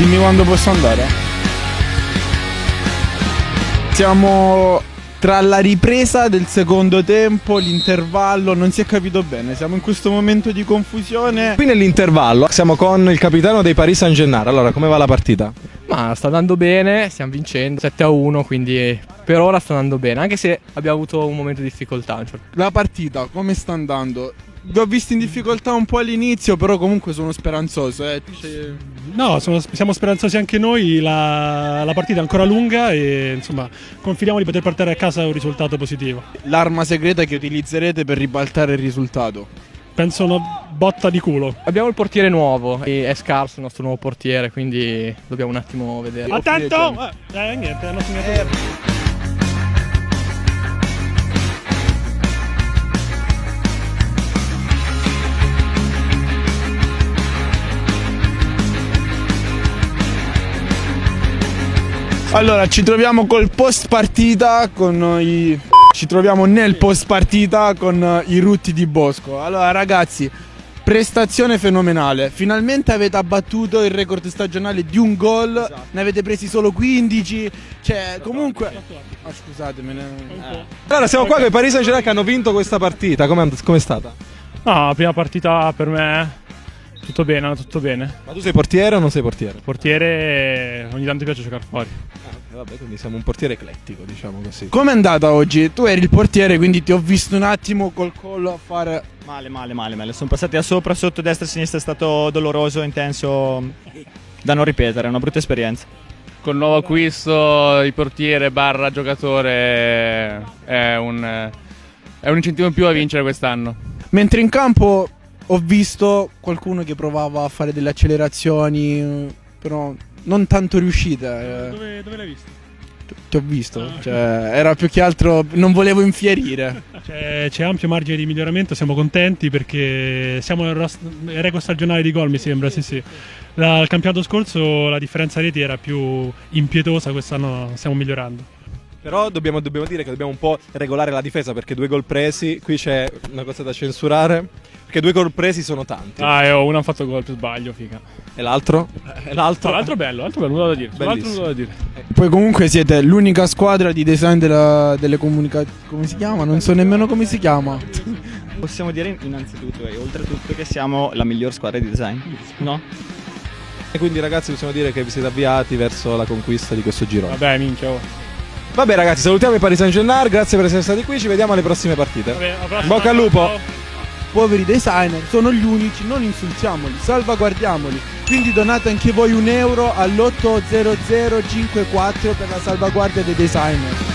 Dimmi quando posso andare. Siamo tra la ripresa del secondo tempo, l'intervallo, non si è capito bene, siamo in questo momento di confusione. Qui nell'intervallo siamo con il capitano dei Paris Saint-Germain. Allora, come va la partita? Ma sta andando bene, stiamo vincendo 7-1, quindi per ora sta andando bene, anche se abbiamo avuto un momento di difficoltà. La partita come sta andando? Vi ho visto in difficoltà un po' all'inizio, però comunque sono speranzoso. No, siamo speranzosi anche noi, la partita è ancora lunga e insomma confidiamo di poter portare a casa un risultato positivo. L'arma segreta che utilizzerete per ribaltare il risultato? Penso una botta di culo. Abbiamo il portiere nuovo, e è scarso il nostro nuovo portiere, quindi dobbiamo un attimo vedere. Attento! Niente, hanno segnato. Allora, ci troviamo col post partita ci troviamo nel post partita con i Rutti di Bosco. Allora ragazzi, prestazione fenomenale. Finalmente avete abbattuto il record stagionale di un gol. Esatto. Ne avete presi solo 15. Cioè, comunque scusatemi. Allora, siamo qua con i Paris Saint-Germain che hanno vinto questa partita. Com'è stata? No, la prima partita per me tutto bene, tutto bene. Ma tu sei portiere o non sei portiere? Portiere, ogni tanto piace giocare fuori. Vabbè, quindi siamo un portiere eclettico, diciamo così. Com'è andata oggi? Tu eri il portiere, quindi ti ho visto un attimo col collo a fare... Male. Sono passati da sopra, sotto, destra e sinistra, è stato doloroso, intenso, da non ripetere, è una brutta esperienza. Col nuovo acquisto il portiere barra giocatore è un incentivo in più a vincere quest'anno. Mentre in campo ho visto qualcuno che provava a fare delle accelerazioni, però non tanto riuscite. Dove l'hai visto? Ti ho visto, cioè, era più che altro, non volevo infierire. C'è ampio margine di miglioramento, siamo contenti perché siamo nel record stagionale di gol, mi sembra, sì. Al campionato scorso la differenza reti era più impietosa, quest'anno stiamo migliorando. Però dobbiamo dire che dobbiamo un po' regolare la difesa, perché 2 gol presi, qui c'è una cosa da censurare, perché 2 gol presi sono tanti. Uno ha fatto gol più sbaglio, figa. E l'altro? L'altro bello, nulla da dire. Bellissimo. Poi comunque siete l'unica squadra di design delle comunicazioni. Come si chiama? Non so nemmeno come si chiama. Possiamo dire innanzitutto e oltretutto che siamo la miglior squadra di design, no? E quindi ragazzi possiamo dire che vi siete avviati verso la conquista di questo girone. Vabbè, minchia. Vabbè ragazzi, salutiamo i Paris Saint-Germain, grazie per essere stati qui, ci vediamo alle prossime partite. Vabbè, bocca al lupo! Poveri designer, sono gli unici, non insultiamoli, salvaguardiamoli. Quindi donate anche voi €1 all'80054 per la salvaguardia dei designer.